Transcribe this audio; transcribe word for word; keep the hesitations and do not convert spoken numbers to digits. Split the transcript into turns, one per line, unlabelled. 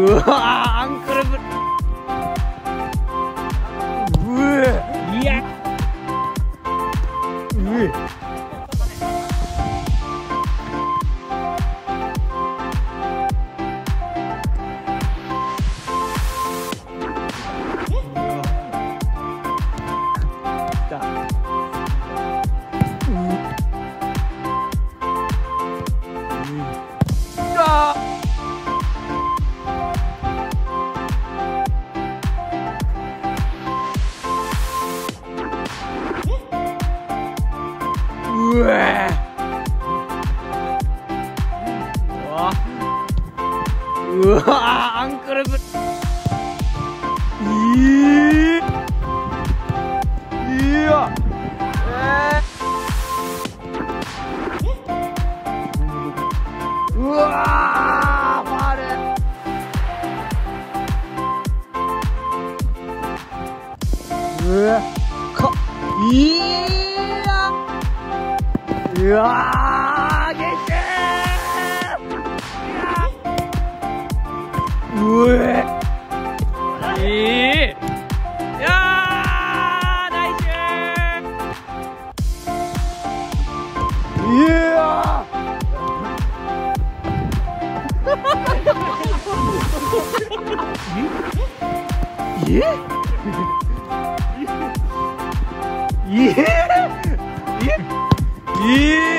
うわー、アンクルブうえいやうえうえうわアンクルブいいやえー、うわーファウルうわかいやうわー、ゲッーうえいいいやーナイスいやーえええええ